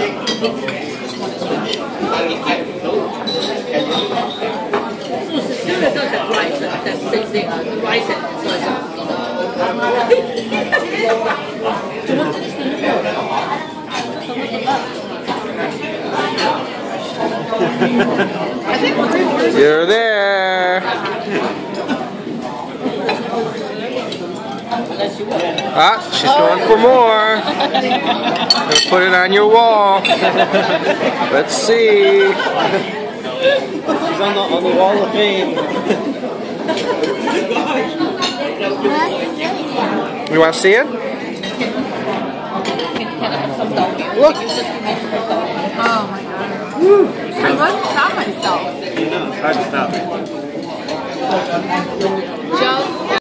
Cecilia does have rice, that same thing, rice and soy sauce. You're there. Ah, she's going for more. Gonna put it on your wall. Let's see. She's on the wall of fame. You want to see it? Look. Oh my god. I wasn't stop myself. I know, it's hard to stop.